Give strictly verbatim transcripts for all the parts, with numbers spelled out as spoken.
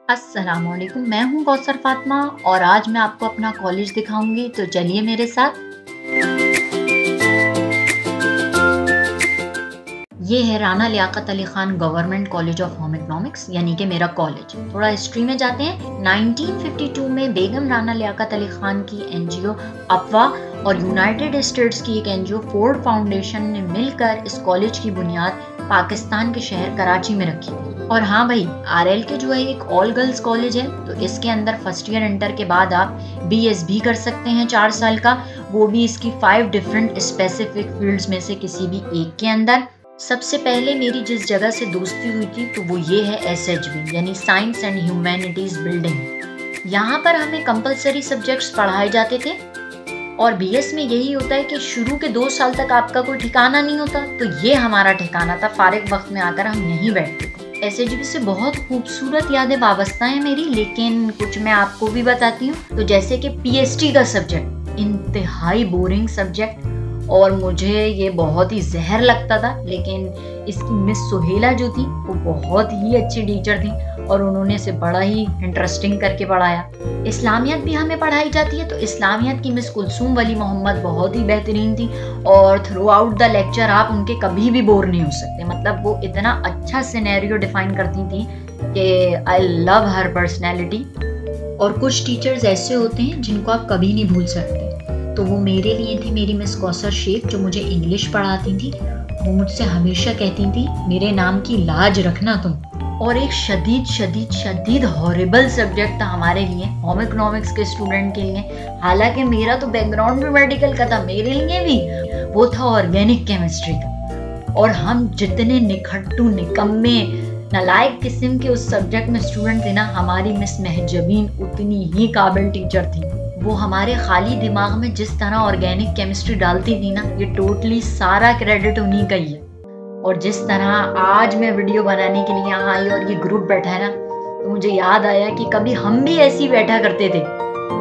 अस्सलामुअलैकुम, मैं हूँ कौसर फातिमा और आज मैं आपको अपना कॉलेज दिखाऊंगी, तो चलिए मेरे साथ। ये है Rana Liaquat Ali Khan government college of home economics, यानी कि मेरा कॉलेज। थोड़ा हिस्ट्री में जाते हैं। नाइनटीन फिफ्टी टू में बेगम राना लियाकत अली खान की एनजीओ अफवा और यूनाइटेड स्टेट्स की एक एनजीओ फोर्ड फाउंडेशन ने मिलकर इस कॉलेज की बुनियाद पाकिस्तान के शहर कराची में रखी थी। और हाँ भाई, आरएल के जो है एक ऑल गर्ल्स कॉलेज है, तो इसके अंदर फर्स्ट ईयर इंटर के बाद आप बीएस भी कर सकते हैं चार साल का, वो भी इसकी फाइव डिफरेंट स्पेसिफिक फील्ड्स में से किसी भी एक के अंदर। सबसे पहले मेरी जिस जगह से दोस्ती हुई थी तो वो ये है एसएचबी, यानी साइंस एंड ह्यूमैनिटीज बिल्डिंग। यहाँ पर हमें कंपलसरी सब्जेक्ट्स पढ़ाए जाते थे और बीएस में यही होता है कि शुरू के दो साल तक आपका कोई ठिकाना नहीं होता, तो ये हमारा ठिकाना था। फारिग वक्त में आकर हम यहीं बैठते थे। एसएचबी से बहुत खूबसूरत यादें वाबस्ता हैं मेरी, लेकिन कुछ मैं आपको भी बताती हूँ। तो जैसे कि पीएचडी का सब्जेक्ट इंतहाई बोरिंग सब्जेक्ट और मुझे ये बहुत ही जहर लगता था, लेकिन इसकी मिस सुहेला जो थी वो बहुत ही अच्छी टीचर थी और उन्होंने इसे बड़ा ही इंटरेस्टिंग करके पढ़ाया। इस्लामियत भी हमें पढ़ाई जाती है, तो इस्लामियत की मिस कुलसूम वली मोहम्मद बहुत ही बेहतरीन थी और थ्रू आउट द लेक्चर आप उनके कभी भी बोर नहीं हो सकते। मतलब वो इतना अच्छा सिनेरियो डिफाइन करती थी कि आई लव हर पर्सनैलिटी। और कुछ टीचर्स ऐसे होते हैं जिनको आप कभी नहीं भूल सकते, तो वो मेरे लिए थी मेरी मिस कौसर शेख, जो मुझे इंग्लिश पढ़ाती थी। वो मुझसे हमेशा कहती थी मेरे नाम की लाज रखना तुम। और एक शदीद शदीद शदीद हॉरिबल सब्जेक्ट था हमारे लिए, होम इकोनॉमिक्स के स्टूडेंट के लिए। हालांकि मेरा तो बैकग्राउंड भी मेडिकल का था, मेरे लिए भी वो था ऑर्गेनिक केमिस्ट्री का। और हम जितने निखट्टू निकम्मे नालायक किस्म के उस सब्जेक्ट में स्टूडेंट थे ना, हमारी मिस महजबीन उतनी ही काबिल टीचर थी। वो हमारे खाली दिमाग में जिस तरह ऑर्गेनिक केमिस्ट्री डालती थी ना, ये टोटली सारा क्रेडिट उन्हीं का ही है। और जिस तरह आज मैं वीडियो बनाने के लिए यहाँ आई और ये ग्रुप बैठा है ना, तो मुझे याद आया कि कभी हम भी ऐसे ही बैठा करते थे।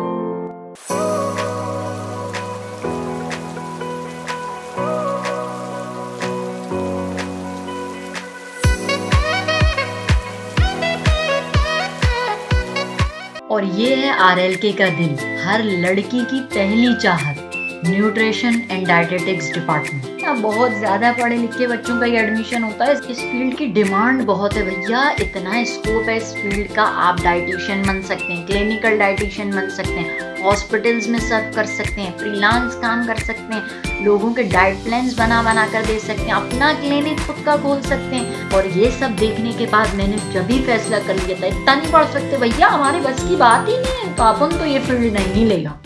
और ये है आरएलके का दिल, हर लड़की की पहली चाहत, न्यूट्रिशन एंड डाइटेटिक्स डिपार्टमेंट। अब बहुत ज्यादा पढ़े लिखे बच्चों का ये एडमिशन होता है। इस फील्ड की डिमांड बहुत है भैया, इतना स्कोप है इस फील्ड का। आप डाइटिशियन बन सकते हैं, क्लिनिकल डाइटिशियन बन सकते हैं, हॉस्पिटल्स में सर्व कर सकते हैं, फ्रीलांस काम कर सकते हैं, लोगों के डाइट प्लान्स बना बना कर दे सकते हैं, अपना क्लिनिक खुद का खोल सकते हैं। और ये सब देखने के बाद मैंने जब भी फैसला कर लिया था इतना नहीं पढ़ सकते भैया, हमारे बस की बात ही नहीं है, तो अपन तो ये फील्ड नहीं लेगा।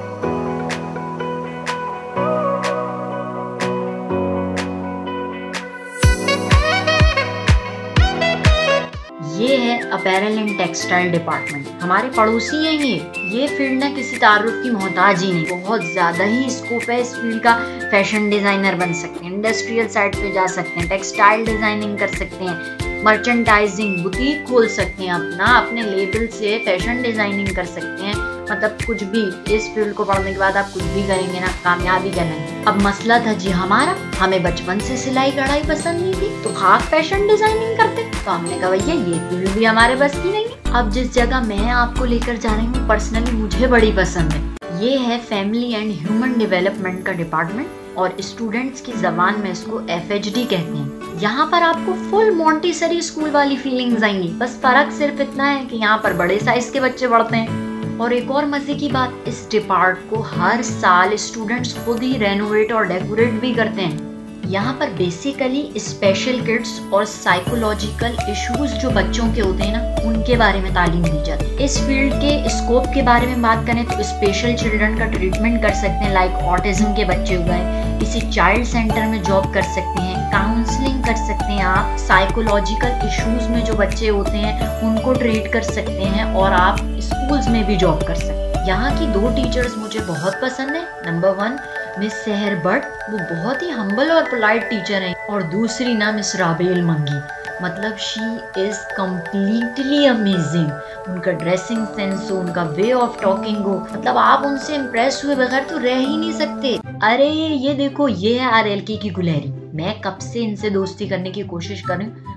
ये है अपैरल एंड टेक्सटाइल डिपार्टमेंट, हमारे पड़ोसी हैं ये ये फील्ड ना किसी तारुफ की मोहताज ही नहीं, बहुत ज्यादा ही स्कोप है इस फील्ड का। फैशन डिजाइनर बन सकते हैं, इंडस्ट्रियल साइड पे जा सकते हैं, टेक्सटाइल डिजाइनिंग कर सकते हैं, मर्चेंडाइजिंग बुटीक खोल सकते हैं अपना, अपने लेबल से फैशन डिजाइनिंग कर सकते हैं। मतलब कुछ भी, इस फील्ड को पढ़ने के बाद आप कुछ भी करेंगे ना, कामयाबी करेंगे। अब मसला था जी हमारा, हमें बचपन से सिलाई कढ़ाई पसंद नहीं थी, तो खाक फैशन डिजाइनिंग करते, तो हमने कहा भैया ये फील्ड भी हमारे बस की नहीं है। अब जिस जगह मैं आपको लेकर जा रही हूँ पर्सनली मुझे बड़ी पसंद है। ये है फैमिली एंड ह्यूमन डेवलपमेंट का डिपार्टमेंट और स्टूडेंट्स की जबान में इसको एफएचडी कहते हैं। यहाँ पर आपको फुल मॉन्टेसरी स्कूल वाली फीलिंग्स आएंगी, बस फर्क सिर्फ इतना है कि यहाँ पर बड़े साइज के बच्चे पढ़ते हैं। और एक और मजे की बात, इस डिपार्ट को हर साल स्टूडेंट्स खुद ही रेनोवेट और डेकोरेट भी करते हैं। यहाँ पर बेसिकली स्पेशल किड्स और साइकोलॉजिकल इश्यूज जो बच्चों के होते हैं ना, उनके बारे में तालीम दी जाती है। इस फील्ड के स्कोप के बारे में बात करें तो स्पेशल चिल्ड्रन का ट्रीटमेंट कर सकते हैं, लाइक ऑटिज्म के बच्चे हो गए, किसी चाइल्ड सेंटर में जॉब कर सकते हैं, काउंसलिंग कर सकते हैं आप, साइकोलॉजिकल इश्यूज में जो बच्चे होते हैं उनको ट्रीट कर सकते हैं, और आप स्कूल्स में भी जॉब कर सकते हैं। यहाँ की दो टीचर्स मुझे बहुत पसंद है। नंबर वन मिस सहर भट्ट, वो बहुत ही हम्बल और पोलाइट टीचर हैं, और दूसरी ना मिस राबेल मंगी, मतलब शी इज कम्प्लीटली अमेजिंग। उनका ड्रेसिंग सेंस हो, उनका वे ऑफ टॉकिंग हो, मतलब आप उनसे इम्प्रेस हुए बगैर तो रह ही नहीं सकते। अरे ये देखो, ये है आरएलके की गुलहरी। मैं कब से इनसे दोस्ती करने की कोशिश कर रही हूँ,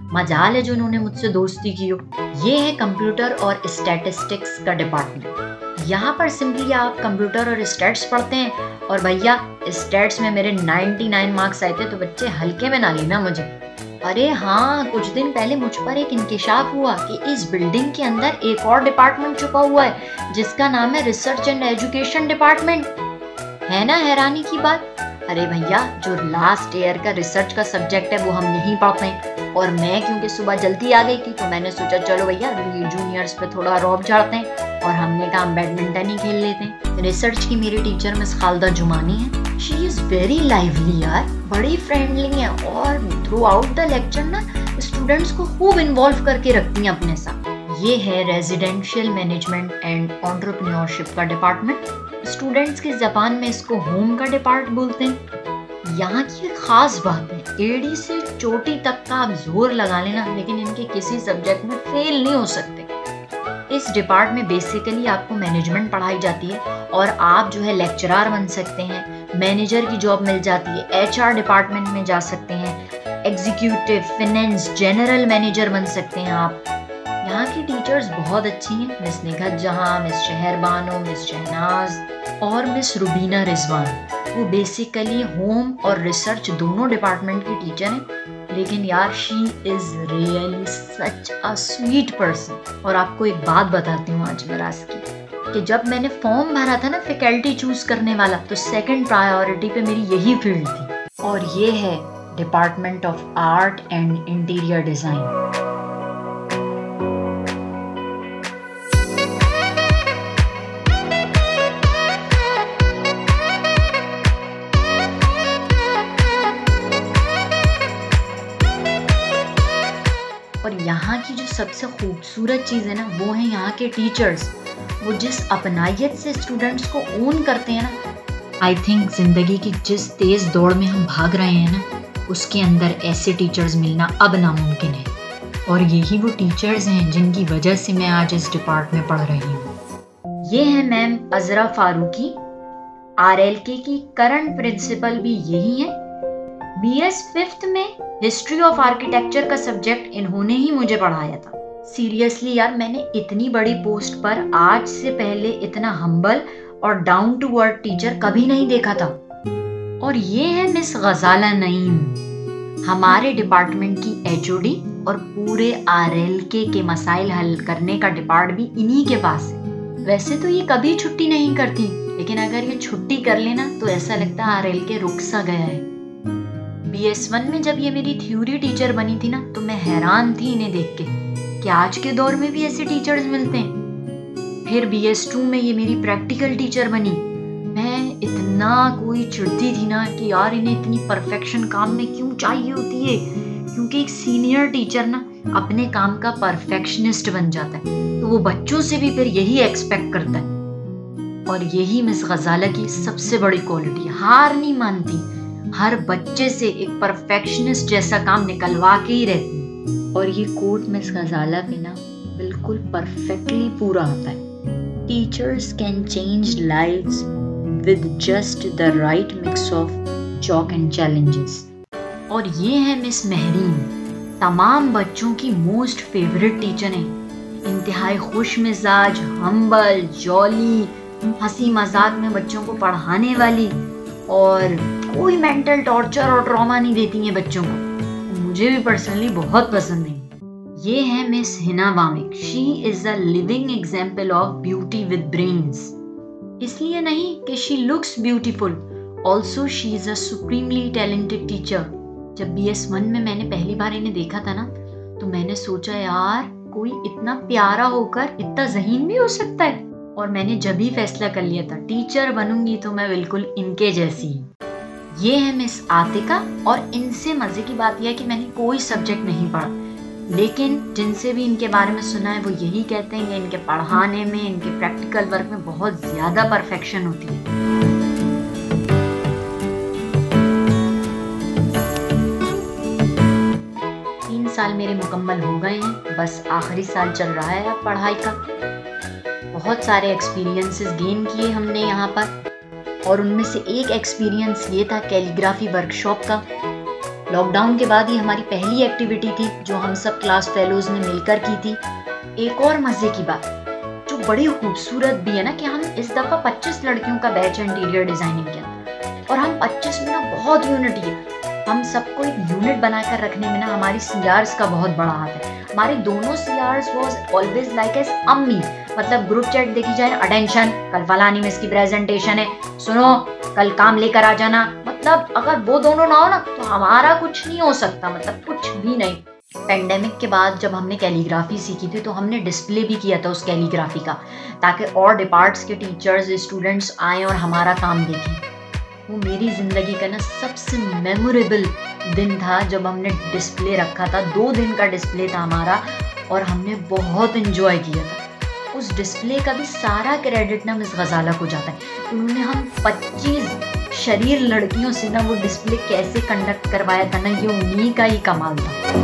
मजाल है जो उन्होंने मुझसे दोस्ती की हो। ये है कंप्यूटर और स्टैटिस्टिक्स का डिपार्टमेंट। यहाँ पर सिंपली आप कंप्यूटर और स्टैट्स पढ़ते हैं। और भैया स्टैट्स में मेरे निन्यानवे मार्क्स आए थे, तो बच्चे हल्के में ना लेना मुझे। अरे हाँ, कुछ दिन पहले मुझ पर एक इंकिशाफ हुआ कि इस बिल्डिंग के अंदर एक और डिपार्टमेंट छुपा हुआ है जिसका नाम है रिसर्च एंड एजुकेशन डिपार्टमेंट। है ना हैरानी की बात। अरे भैया, जो लास्ट ईयर का रिसर्च का सब्जेक्ट है वो हम यहीं पढ़ते हैं, और मैं क्योंकि सुबह जल्दी आ गई थी तो मैंने सोचा चलो भैया जूनियर्स पे थोड़ा रौब झाड़ते हैं, और हमने कहा हम बैडमिंटन ही खेल लेते हैं। रिसर्च की मेरी टीचर मिस खालदा जुमानी है। शी इज वेरी लाइवली यार, बड़ी फ्रेंडली है, और थ्रू आउट द लेक्चर ना स्टूडेंट्स को खूब इन्वॉल्व करके रखती हैं अपने साथ। ये है रेजिडेंशियल मैनेजमेंट एंड एंटरप्रेन्योरशिप का डिपार्टमेंट। स्टूडेंट्स की जबान में इसको होम का डिपार्ट बोलते हैं। यहाँ की एक खास बात है, एड़ी से चोटी तक का आप जोर लगा लेना, लेकिन इनके किसी सब्जेक्ट में फेल नहीं हो सकते। इस डिपार्ट में बेसिकली आपको मैनेजमेंट पढ़ाई जाती है, और आप जो है लेक्चरर बन सकते हैं, मैनेजर की जॉब मिल जाती है, एचआर डिपार्टमेंट में जा सकते हैं, एग्जीक्यूटिव, फाइनेंस, जनरल मैनेजर बन सकते हैं आप। यहाँ की टीचर्स बहुत अच्छी हैं, मिस निघत जहां, मिस शहर बानो, मिस शहनाज और मिस रुबीना रिजवान। वो बेसिकली होम और रिसर्च दोनों डिपार्टमेंट की टीचर हैं, लेकिन यार she is really such a sweet person. और आपको एक बात बताती हूँ आज मराज की, कि जब मैंने फॉर्म भरा था ना फैकल्टी चूज करने वाला, तो सेकंड प्रायोरिटी पे मेरी यही फील्ड थी, और ये है department of art and interior design. और यहाँ की जो सबसे खूबसूरत चीज़ है ना, वो है यहाँ के टीचर्स। वो जिस अपनायत से स्टूडेंट्स को ओन करते हैं ना, आई थिंक जिंदगी की जिस तेज दौड़ में हम भाग रहे हैं ना, उसके अंदर ऐसे टीचर्स मिलना अब नामुमकिन है। और यही वो टीचर्स हैं जिनकी वजह से मैं आज इस डिपार्ट में पढ़ रही हूँ। ये है मैम अजरा फारूकी, आरएलके की करंट प्रिंसिपल भी यही है। बीएस फिफ्थ में हिस्ट्री ऑफ आर्किटेक्चर का सब्जेक्ट इन्होंने ही मुझे पढ़ाया था। सीरियसली यार, मैंने इतनी बड़ी पोस्ट पर आज से पहले इतना हम्बल और डाउन टू अर्थ टीचर कभी नहीं देखा था। और ये है मिस गजाला नईम, हमारे डिपार्टमेंट की एचओडी, और पूरे आरएलके के मसाइल हल करने का डिपार्ट भी इन्हीं के पास है। वैसे तो ये कभी छुट्टी नहीं करती, लेकिन अगर ये छुट्टी कर लेना तो ऐसा लगता है आरएलके रुक सा गया है। बी एस वन में जब ये मेरी थ्योरी टीचर बनी थी ना, तो मैं हैरान थी इन्हें देख के कि आज के दौर में भी ऐसे टीचर्स मिलते हैं। फिर बी एस टू में ये मेरी प्रैक्टिकल टीचर बनी। मैं इतना कोई चिढ़ती थी ना कि यार इन्हें इतनी परफेक्शन काम में क्यों चाहिए होती है, क्योंकि एक सीनियर टीचर ना अपने काम का परफेक्शनिस्ट बन जाता है, तो वो बच्चों से भी फिर यही एक्सपेक्ट करता है। और यही मिस गजाला की सबसे बड़ी क्वालिटी, हार नहीं मानती, हर बच्चे से एक परफेक्शनिस्ट जैसा काम निकलवा के ही रहती है। और ये कोट मिस गजाला पे ना बिल्कुल परफेक्टली पूरा होता है। Teachers can change lives with just the right mix of chalk and challenges. और ये है मिस महरीन, तमाम बच्चों की मोस्ट फेवरेट टीचर हैं। इंतहाई खुश मिजाज, हम्बल, जॉली, हंसी मजाक में बच्चों को पढ़ाने वाली, और कोई मेंटल टॉर्चर और ट्रॉमा नहीं देती हैं बच्चों को। मुझे भी पर्सनली बहुत पसंद है। ये है miss Hina Wamiq. She is a living example of beauty with brains. इसलिए नहीं कि she looks beautiful, also she is a supremely talented teacher. जब बी एस वन में मैंने पहली बार इन्हें देखा था ना, तो मैंने सोचा यार कोई इतना प्यारा होकर इतना ज़हीन भी हो सकता है। और मैंने जब ही फैसला कर लिया था टीचर बनूंगी तो मैं बिल्कुल इनके जैसी। ये है मिस आतिका, और इनसे मजे की बात यह है कि मैंने कोई सब्जेक्ट नहीं पढ़ा, लेकिन जिनसे भी इनके बारे में सुना है वो यही कहते हैं कि इनके पढ़ाने में, इनके प्रैक्टिकल वर्क में बहुत ज्यादा परफेक्शन होती है। तीन साल मेरे मुकम्मल हो गए हैं, बस आखिरी साल चल रहा है अब पढ़ाई का। बहुत सारे एक्सपीरियंसेस गेन किए हमने यहाँ पर, और उनमें से एक एक्सपीरियंस ये था कैलीग्राफी वर्कशॉप का। लॉकडाउन के बाद ये हमारी पहली एक्टिविटी थी जो हम सब क्लास फेलोज ने मिलकर की थी। एक और मजे की बात जो बड़ी खूबसूरत भी है ना कि हम इस दफा पच्चीस लड़कियों का बैच है इंटीरियर डिजाइनिंग के अंदर, और हम पच्चीस में ना बहुत यूनिटी है। हम सबको एक यूनिट बनाकर रखने में ना हमारी सीआर्स का बहुत बड़ा हाथ है। हमारे दोनों CRs was always like as अम्मी, मतलब ग्रुप चैट देखी जाए, अटेंशन कल फलानी मिस की प्रेजेंटेशन है, सुनो कल काम लेकर आ जाना। मतलब अगर वो दोनों ना हो ना तो हमारा कुछ नहीं हो सकता, मतलब कुछ भी नहीं। पेंडेमिक के बाद जब हमने कैलीग्राफी सीखी थी तो हमने डिस्प्ले भी किया था उस कैलीग्राफी का, ताकि और डिपार्ट्स के टीचर्स स्टूडेंट्स आए और हमारा काम देखें। वो मेरी ज़िंदगी का ना सबसे मेमोरेबल दिन था जब हमने डिस्प्ले रखा था। दो दिन का डिस्प्ले था हमारा और हमने बहुत एंजॉय किया था। उस डिस्प्ले का भी सारा क्रेडिट ना मिस गजाला को जाता है। उन्होंने हम पच्चीस शरीर लड़कियों से ना वो डिस्प्ले कैसे कंडक्ट करवाया था ना, ये उन्हीं का ही कमाल था।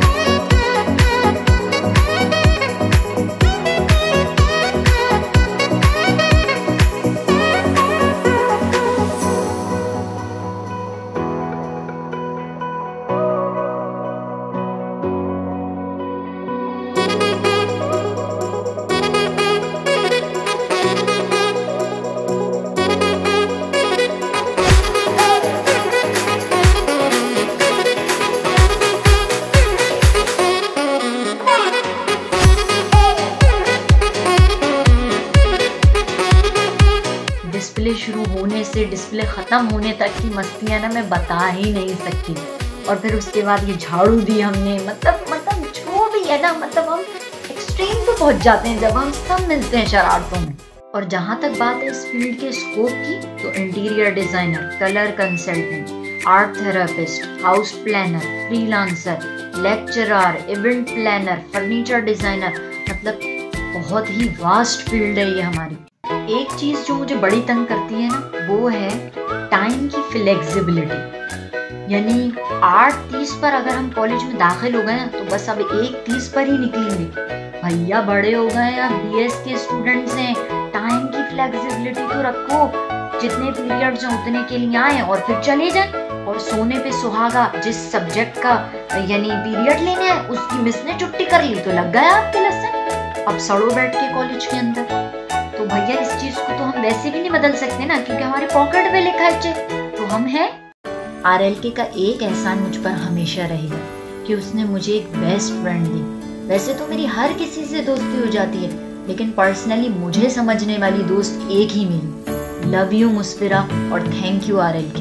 डिस्प्ले शुरू होने से डिस्प्ले ख़त्म होने तक की मस्तियाँ ना मैं बता ही नहीं सकती। और फिर उसके बाद ये झाड़ू दी हमने, मतलब मतलब जो भी है ना, मतलब हम एक्सट्रीम पे पहुंच जाते हैं जब हम सब मिलते हैं शरारतों में। और जहाँ तक बात है इस फील्ड के स्कोप की, तो interior designer, colour consultant, art therapist, house planner, freelancer, lecturer, event planner, furniture designer, मतलब बहुत ही वास्ट फील्ड है ये हमारी। एक चीज जो मुझे बड़ी तंग करती है ना वो है टाइम की फ्लेक्सिबिलिटी। यानी आठ तीस पर अगर हम कॉलेज में दाखिल हो गए तो बस अब एक तीस पर ही निकलेंगे। भैया बड़े हो गए हैं, अब बीएस के स्टूडेंट्स हैं, टाइम की फ्लेक्सिबिलिटी तो रखो। जितने पीरियड्स हैं उतने के लिए आए और फिर चले जाएं। और सोने पे सुहागा, जिस सब्जेक्ट का यानी पीरियड लेने आए उसकी मिस ने छुट्टी कर ली तो लग गया आपके लेसन। अब सड़ो बैठ के कॉलेज के अंदर। तो भैया इस चीज को तो हम वैसे भी नहीं बदल सकते ना, क्योंकि हमारे पॉकेट में लिखा है चेक तो हम हैं। आरएलके का एक एहसान मुझ पर हमेशा रहेगा कि उसने मुझे एक बेस्ट फ्रेंड दी। वैसे तो मेरी हर किसी से दोस्ती हो जाती है, लेकिन पर्सनली मुझे समझने वाली दोस्त एक ही मिली। लव यू मुस्फिरा और थैंक यू आरएलके।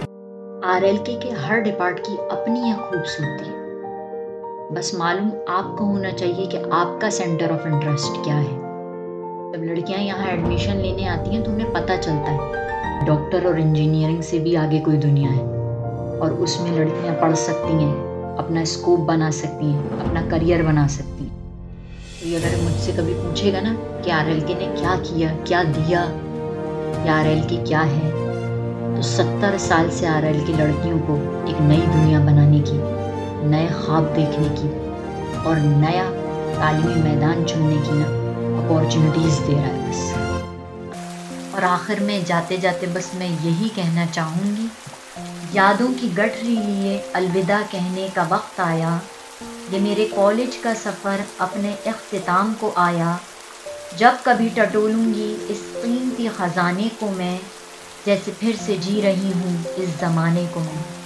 आरएलके के हर डिपार्ट की अपनी एक खूबसूरती है। बस मालूम आपको होना चाहिए कि आपका सेंटर ऑफ इंटरेस्ट क्या है। जब लड़कियां यहाँ एडमिशन लेने आती हैं तो उन्हें पता चलता है डॉक्टर और इंजीनियरिंग से भी आगे कोई दुनिया है, और उसमें लड़कियां पढ़ सकती हैं, अपना स्कोप बना सकती हैं, अपना करियर बना सकती हैं। तो ये अगर मुझसे कभी पूछेगा ना कि आरएलके ने क्या किया, क्या दिया, या आरएलके क्या है, तो सत्तर साल से आरएलके लड़कियों को एक नई दुनिया बनाने की, नए ख्वाब देखने की और नया तालीमी मैदान चुनने की ना अपॉर्चुनिटीज दे रहा है बस। और आखिर में जाते जाते बस मैं यही कहना चाहूँगी, यादों की गठरी लिए अलविदा कहने का वक्त आया। ये मेरे कॉलेज का सफ़र अपने इख्तिताम को आया। जब कभी टटोलूँगी इस कीमती ख़जाने को मैं, जैसे फिर से जी रही हूँ इस ज़माने को मैं।